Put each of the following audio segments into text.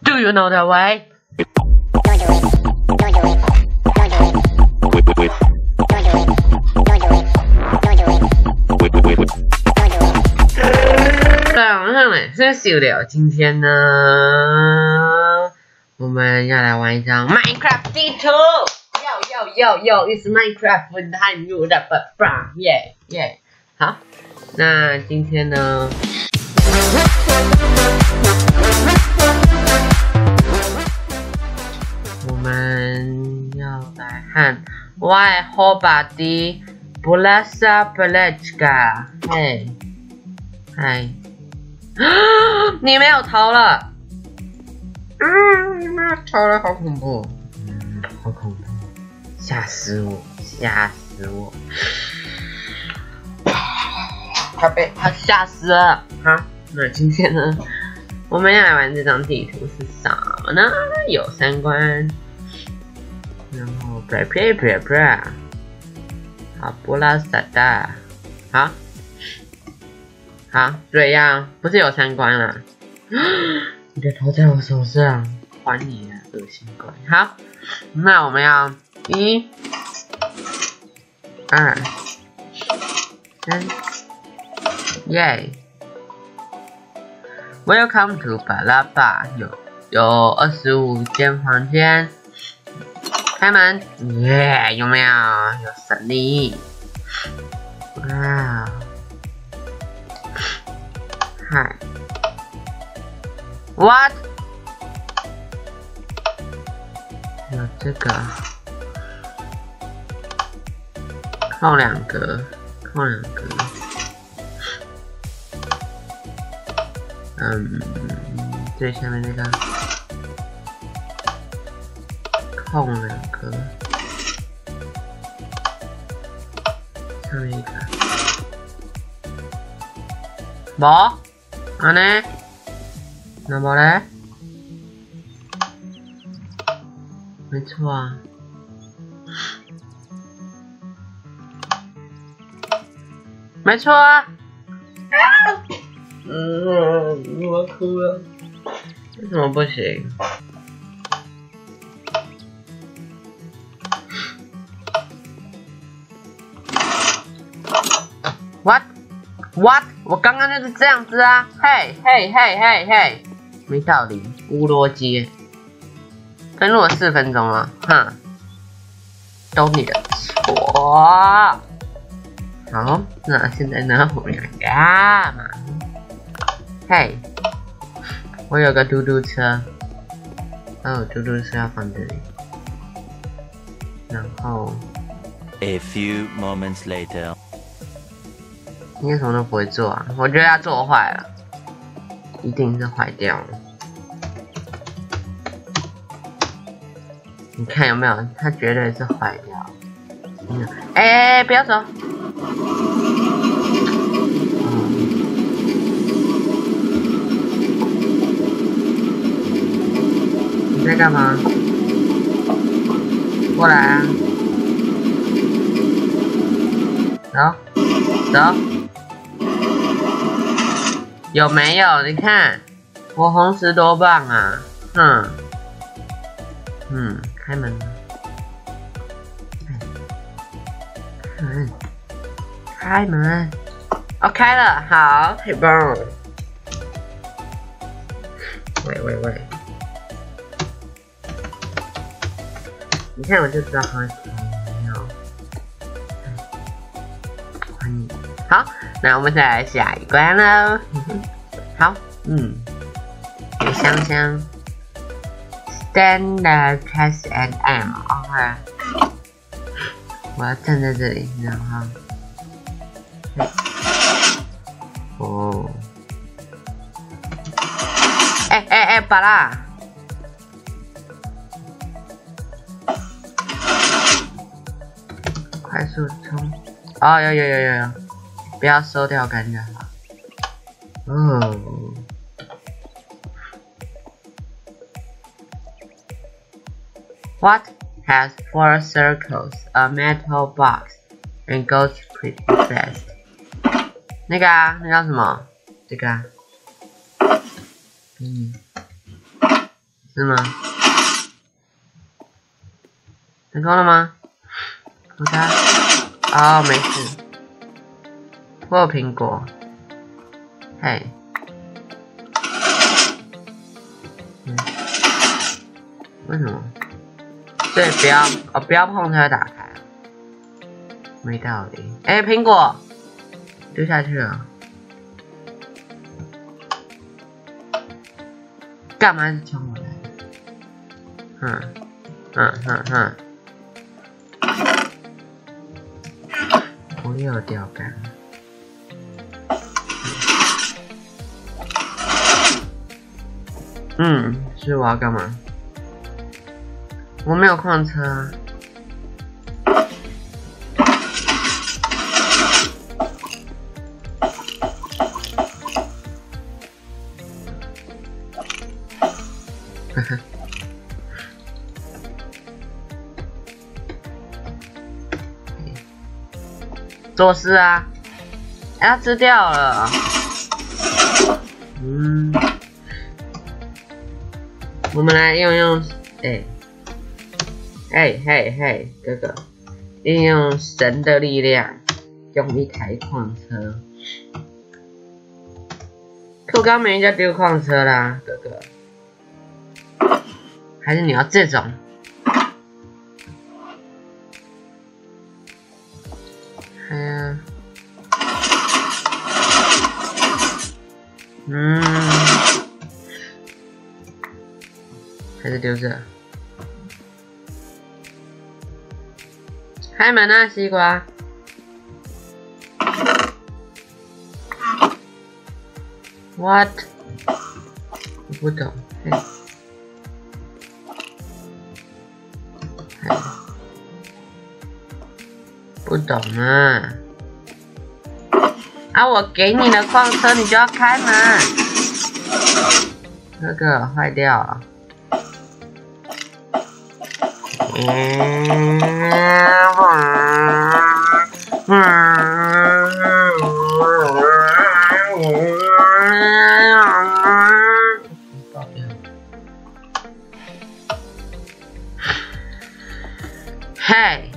Do you know the way? 早上嘞，是休了。今天呢，我们要来玩一张 Minecraft 地图。Yo, it's Minecraft with time you the yeah. 好，那今天呢？我们要来和 Y Hobadi Bulasa Pelechka， 嘿，嗨，你没有逃了，你没有逃了，好恐怖，好恐怖，吓死我，他吓死了，好，那今天呢？我们要来玩这张地图是什么呢？有3关，然后 blah， 好，布拉萨达，好，这样不是有3关了？你的头在我手上，还你啊，恶心鬼！好，那我们要1、2、3，耶！ Welcome to 巴拉巴，有25间房间，开门，耶，有没有？有胜利，哇，嗨 ，What？ 有这个，空2格。最下面那个空2格，上面一个，无，安尼，那么嘞？没错啊，没错啊。我要哭了，为什么不行？What？ 我刚刚就是这样子啊！嘿，没道理，无逻辑。登录了4分钟了，哼，都你的错。好，那现在呢，我们要干嘛？嘿，我有个嘟嘟车，嘟嘟车要放这里，然后 A few moments later， 应该什么都不会做啊，我觉得它做坏了，一定是坏掉了。你看有没有？它绝对是坏掉。不要走。你在干嘛？过来啊！走，有没有？你看我红石多棒啊！开门。开门，哦，开了，好，太棒了。喂，你看我就知道他会没有。欢迎，好，那我们再来下一关喽。好，有香 ，Standard Test and M，OK。我要站在这里，然后，哦，巴拉，快速冲，哦，有，不要收掉感觉好，What has 4 circles, a metal box, and goes pretty fast? 那个啊，那叫什么？这个啊， 是吗？成功了吗？我看，哦，没事。我有苹果。嘿。为什么？对，不要碰它打开。没道理。哎，苹果丢下去了。干嘛是抢我来？我又有钓竿。是我要干嘛？我没有矿车啊。做事啊！要吃掉了。我们来用，嘿，哥哥，运用神的力量，用一台矿车。可我刚没人家丢矿车啦，哥哥。还是你要这种？还是丢这。开门啊，西瓜。What？ 我不懂。不懂啊！啊，我给你的矿车，你就要开门。这个坏掉了。嘿，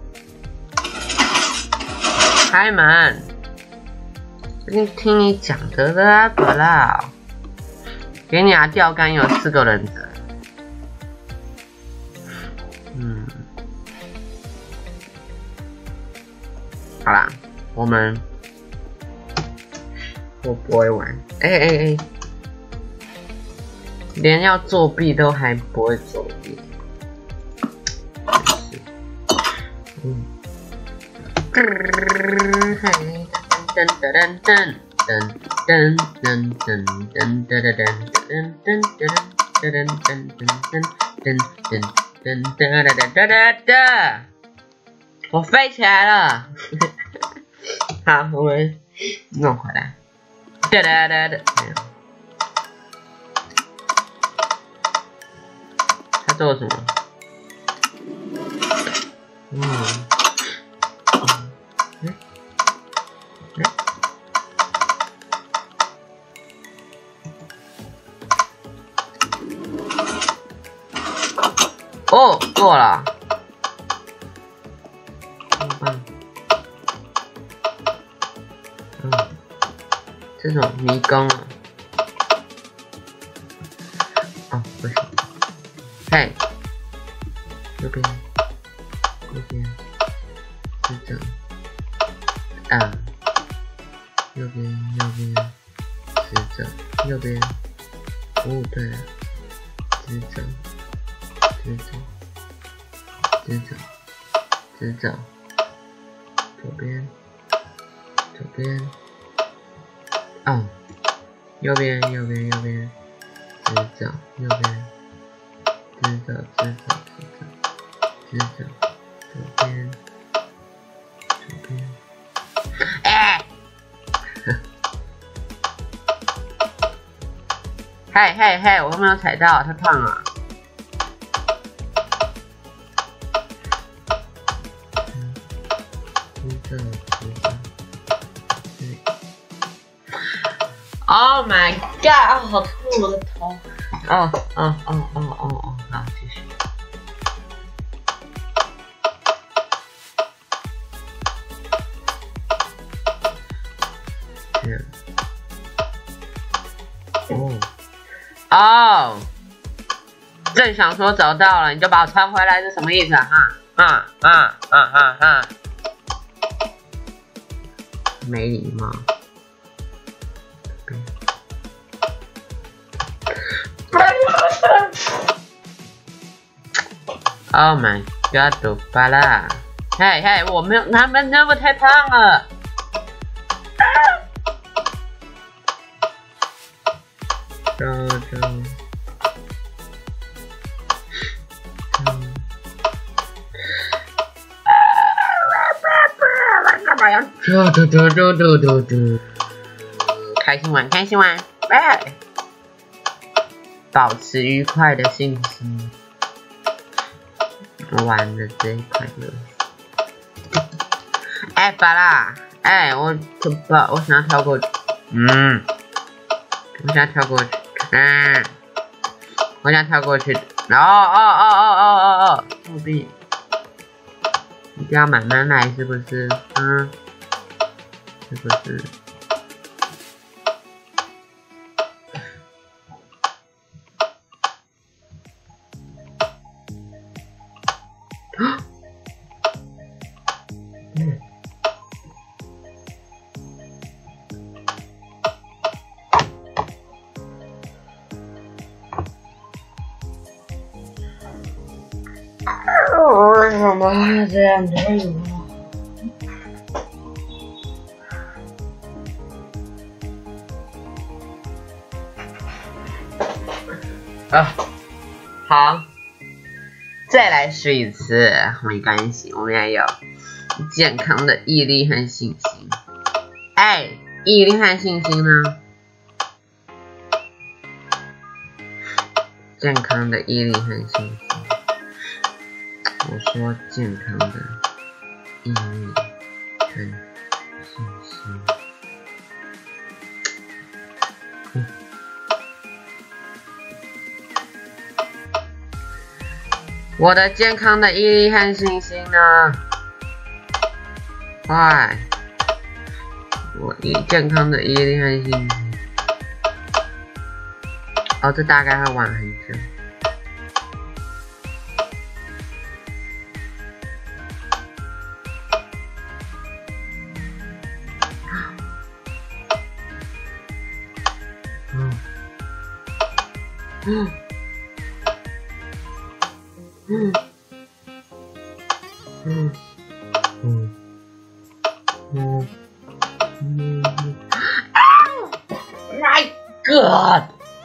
开门！听你讲的啦，不啦。给你啊，钓竿有4个忍者。好啦，我不会玩。连要作弊都还不会作弊。我飞起来了。好，我们弄回来。他做什么？哦，过了。这种迷宫啊。哦，不行。嘿，右边，是这样。右边，是这样。右边，哦，对了，是这样。直走，左边，右边，直走，右边，直走，左边，嘿，我都没有踩到，太胖了。Oh my god！好痛，我的头。 哦，好，继续。哦，正想说找到了，你就把我传回来是什么意思啊？没礼貌。Oh my god， 都发了！嘿，我没有，他们那么太胖了。开心玩，拜！保持愉快的心情，玩的这一块游戏。哎，巴拉！哎，我想要跳过去。我想跳过去。我想跳过去。务必一定要慢慢来，是不是？是不是？为什么会这样对我？好，再来试一次，没关系，我们要有健康的毅力和信心。哎，毅力和信心呢？健康的毅力和信心。我说健康的毅力和信心。我的健康的毅力和信心呢？快！我健康的毅力和信心。哦，这大概会玩很久。My God！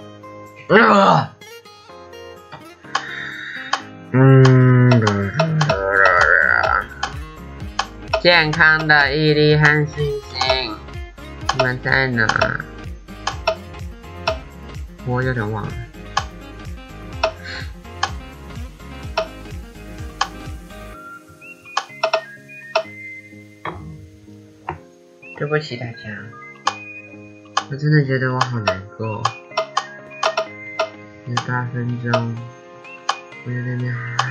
健康的毅力和信心，你们在哪？我有点忘了。对不起大家，我真的觉得我好难过。18分钟，我在那边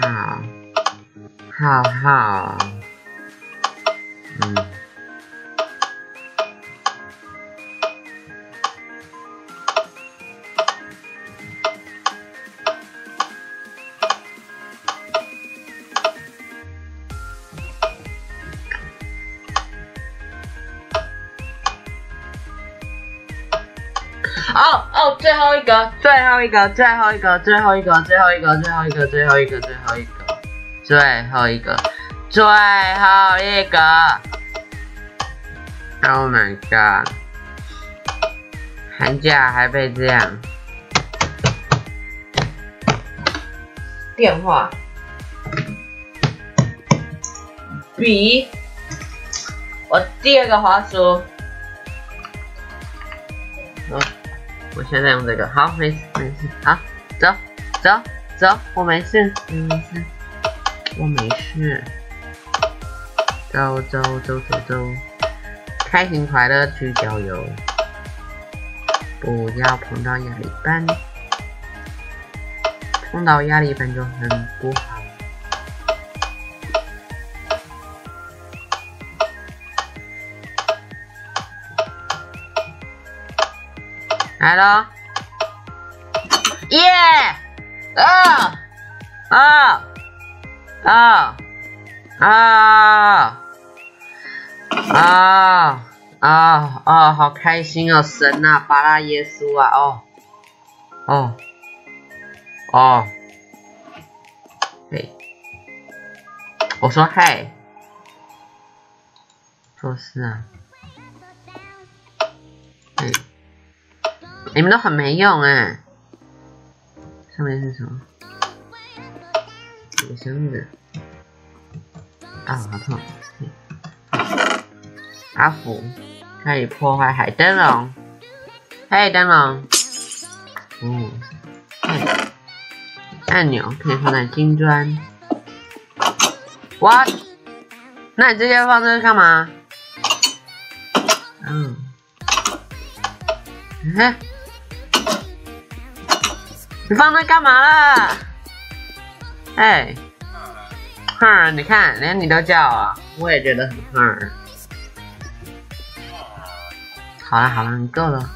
好。最后一个，Oh my god！ 寒假还被这样。电话，笔，我第二个滑鼠。我现在用这个，好，没事，好，走，我没事，我没事，走，开心快乐去郊游，不要碰到压力班， 冲到压力板就很不好。来了，耶！好开心哦！神啊，巴拉耶稣啊！嘿，我说嘿，做事啊！嘿，你们都很没用哎。上面是什么？有箱子。啊，好痛！阿福可以破坏海灯笼。嘿，灯笼。按钮可以放在金砖。What？ 那你直接放这个干嘛？你放那干嘛了？哎，你看，连你都叫啊，我也觉得很好了，你够了。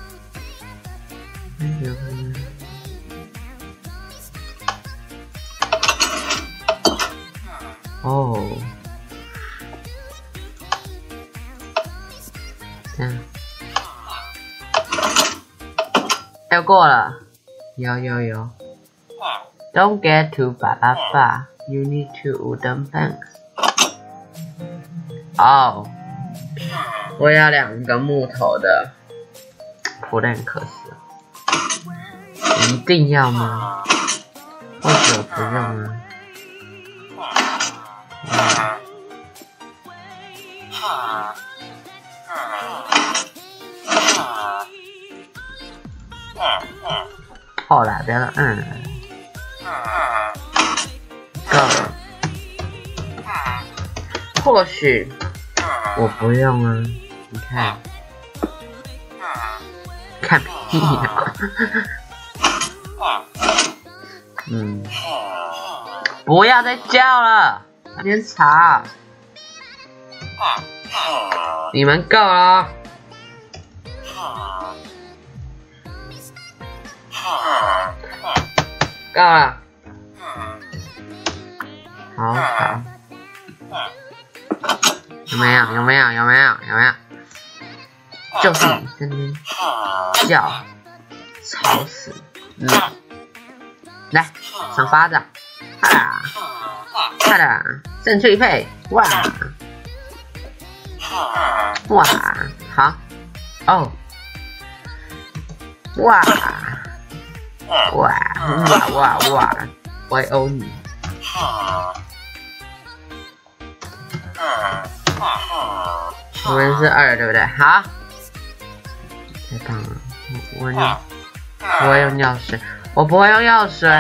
要过了，有。Don't get too far, you need to wooden planks. 我要2个木头的普len克斯，一定要吗？或者不用啊？好啦，不要了，够了。或许我不用啊，你看屁呀！不要再叫了，有点吵。你们够了。够了，好吵，有没有？就是你在那边叫，吵死！来，赏巴掌，快啦，正确配，哇，好，哇，我欧你。我们是2，对不对？好，太棒了！我用药水，我不会用药水。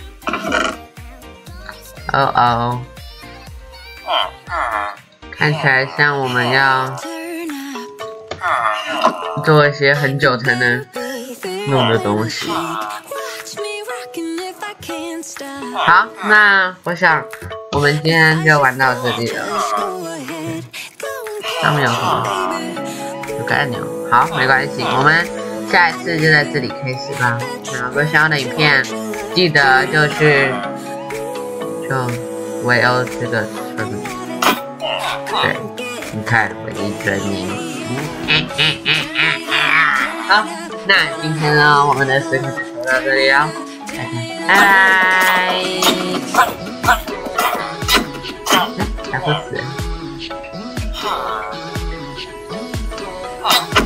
看起来像我们要做一些很久才能弄的东西。好，那我想我们今天就玩到这里了。上面有什么？有个按钮。好，没关系，我们下一次就在这里开始吧。那如果想要的影片，记得就围殴这个村。对，你看我一追你。好，那今天呢，我们的视频就到这里了。拜拜。打不死。